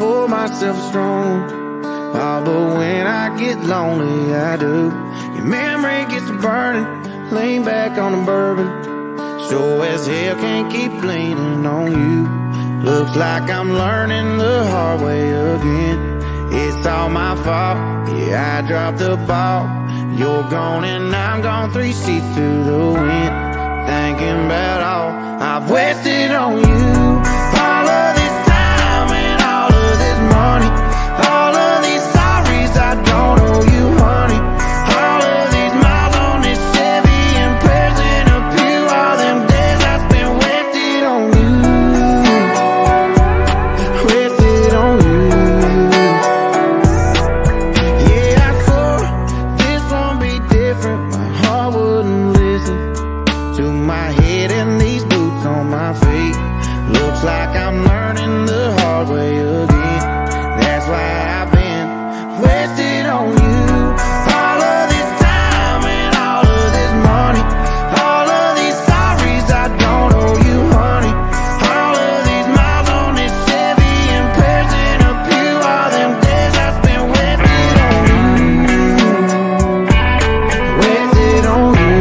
pull myself strong. Oh, but when I get lonely, I do. Your memory gets to burning, lean back on the bourbon. Sure as hell can't keep leaning on you. Looks like I'm learning the hard way again. It's all my fault, yeah, I dropped the ball. You're gone and I'm gone, 3 seats to the wind. Thinking about all I've wasted on you. All of this time and all of this money, all of these sorries I don't owe you, honey. All of these miles on this Chevy and prayers in a pew. All them days I spent wasted on you. Wasted on you. Yeah, I swore this won't be different. My heart wouldn't listen to my head and these boots on my feet. Looks like I'm learning the hard way again. That's why I've been wasted on you. All of this time and all of this money, all of these sorries I don't owe you, honey. All of these miles on this Chevy and prayers in a pew. All them days I spent wasted on you. Wasted on you.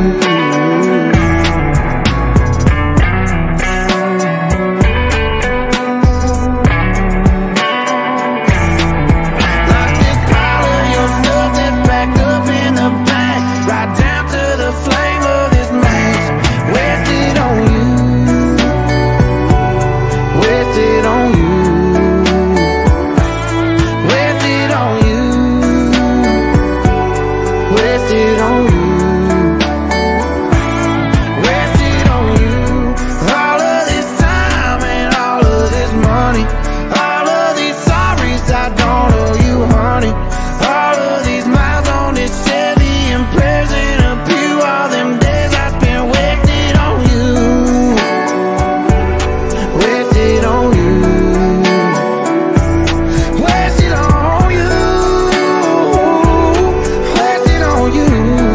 Like this pile of your stuff that's packed up in the back, right down to the flame of this match. Wasted on you. Wasted on you. Wasted on you. Wasted on you. Wasted on you. All of this time and all of this money, all of these sorries I don't owe you, honey. All of these miles on this Chevy and prayers in a pew. All them days I spent wasted on you. Wasted on you. Wasted on you. Wasted on you.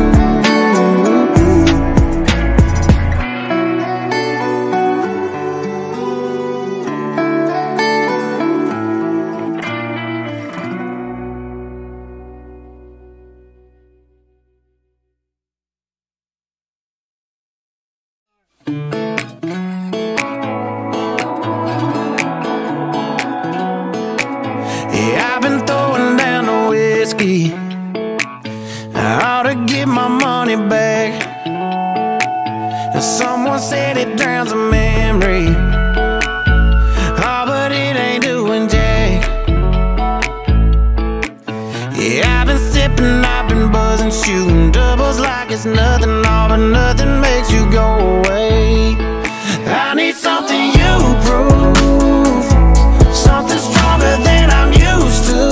Yeah, I've been throwing down the whiskey. I ought to get my money back. And someone said it drowns a memory. Oh, but it ain't doing jack. Yeah, I've been sipping, I've been buzzing, shooting doubles like it's nothing. All but nothing makes you go away. I need something you prove, something stronger than I'm used to.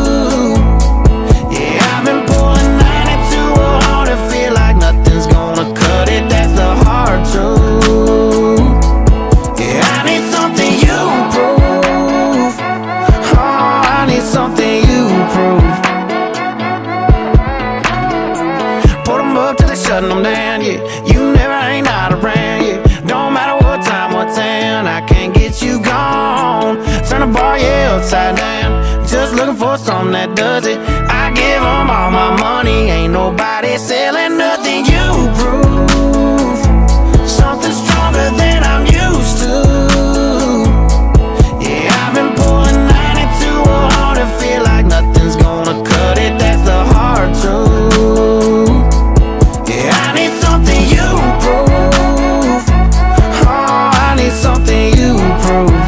Yeah, I've been pulling 92 hard and feel like nothing's gonna cut it. That's the hard truth. Yeah, I need something you prove. Oh, I need something you prove. Put 'em up till they shutting them down, yeah. You never ain't not around, yeah. Don't matter what time, what town, I can't get you gone. Turn the bar, yeah, upside down. Just looking for something that does it. I give 'em all my money, ain't nobody selling nothing. You prove something stronger than I'm used to. Yeah, I've been pulling 92 hard and feel like nothing's gonna cut it. That's the hard truth. Yeah, I need something you prove. Oh, I need something you prove.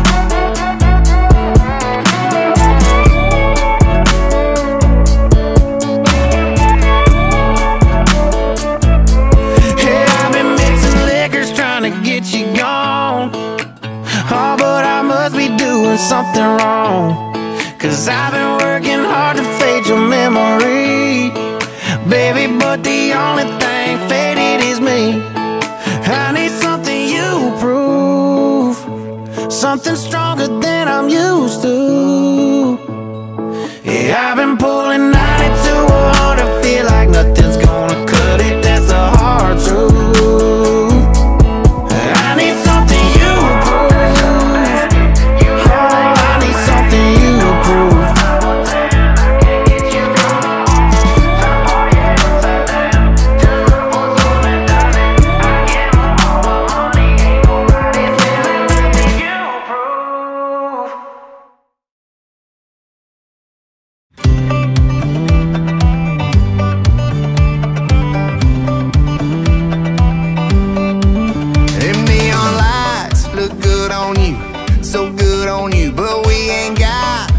Yeah, I've been mixing liquors trying to get you gone. Oh, but I must be doing something wrong, 'cause I've been working hard to fade your memory, baby, but the only thing faded is me. I need something you prove, something stronger than I'm used to. Yeah, I've been pulling 92 hard to feel like nothing's gonna cut it. That's the hard truth. I need something you prove. Oh, I need something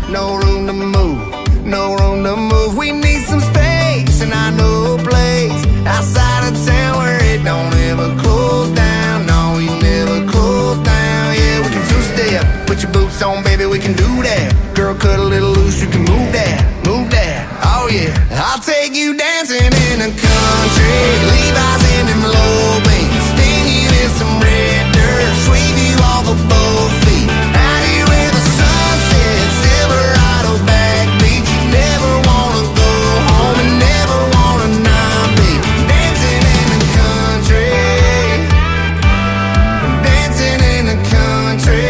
no room to move, no room to move. We need some space, and I know a place outside of town where it don't ever close down. No, we never close down. Yeah, we can two-step, put your boots on, baby, we can do that. Girl, cut a little loose, you can move that, move that. Oh yeah, I'll take you dancing in the country, Levi's in them low beams, sting you in some red dirt, sweep you off of both feet, out here where the sun sets, Silverado backbeat. You never wanna go home and never wanna not be dancing in the country, dancing in the country.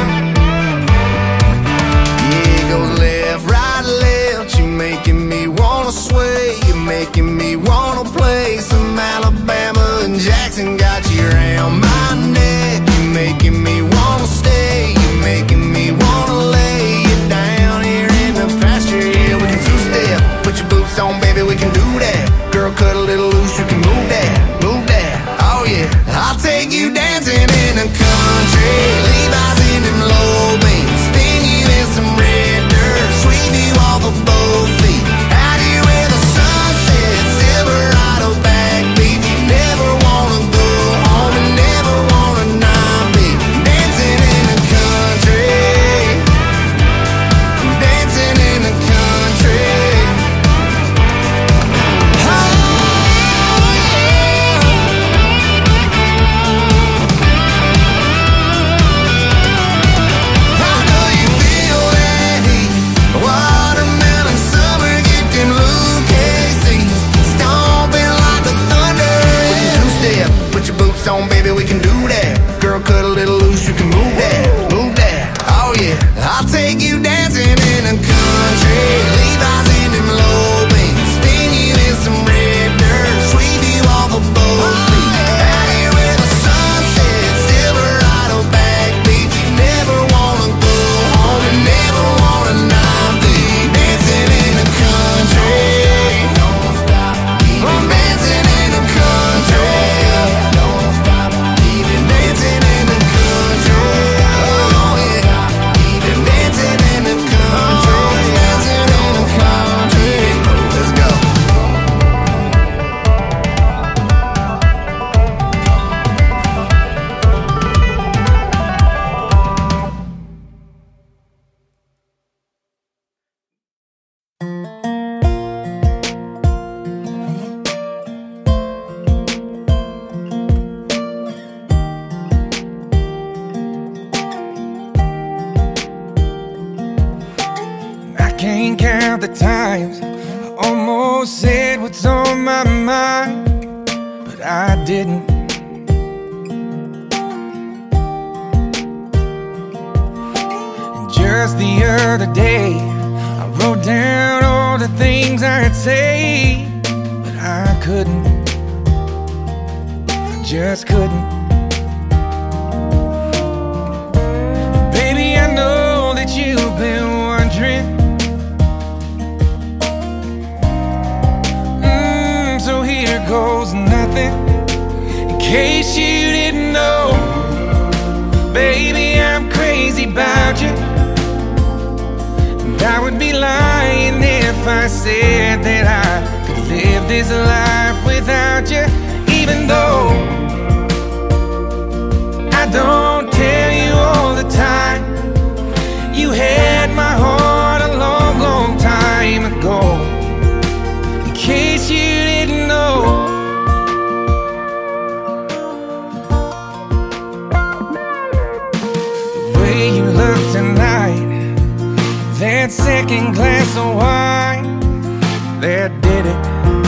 Yeah, it goes left, right, left. You're making me wanna sway, you're making me wanna play some Alabama and Jackson. Got you around my neck, you're making me wanna stay, you're making me wanna lay you down here in the pasture. Yeah, we can two-step, put your boots on, baby, we can do that. Girl, cut a little loose, you can move that, move that. Oh yeah, I'll take you dancing in the country, Levi's in them low beams, sting you in some red dirt, sweep you off of both feet, out here where the sun sets, Silverado backbeat. You never wanna go home and never wanna not be dancing in the country, dancing in the country. Oh yeah. I know you feel that heat, watermelon summer, get them Lucas seats, stomping like the thunder. We can two-step, put your boots on, baby, we can do that. Girl, cut a little loose, you can move that, move that. Oh yeah, I'll take you dancing in the country, Levi's in them low beams, sting you in some red dirt, sweep you off of both feet, out here where the sun sets, Silverado backbeat. You never wanna go home and never wanna not be dancing in the country. Don't stop, keep dancing in the country. Don't stop, keep dancing in the country. Oh yeah, keep dancing in the country, dancing in the country. Let's go. I can't count the times I almost said what's on my mind, but I didn't. And just the other day, I wrote down all the things I'd say, but I couldn't. I just couldn't. Baby, I know that you've been wondering. So here goes nothing, in case you didn't know. Baby, I'm crazy about you, and I would be lying if I said that I could live this life without you. Even though I don't tell you all the time, you had my heart a long, long time ago. In case you didn't know, the way you look tonight, that second glass of wine, that did it.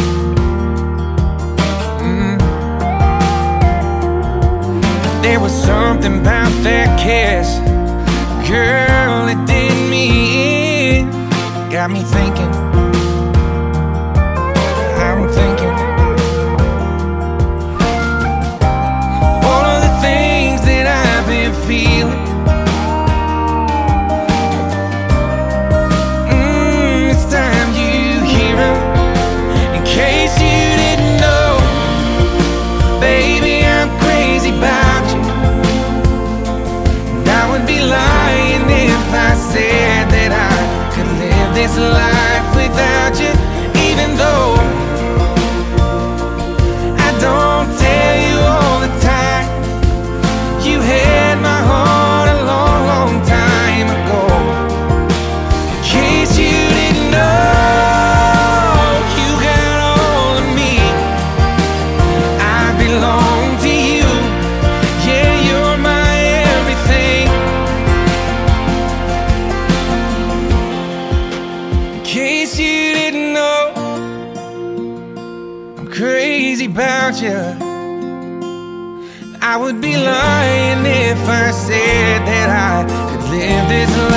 There was something about that kiss, girl, it did me in. Got me thinking, I'm thinking all of the things that I've been feeling. It's time you hear 'em, in case you didn't know. Baby, I'm crazy about you, and I would be lying if I said that I you. I would be lying if I said that I could live this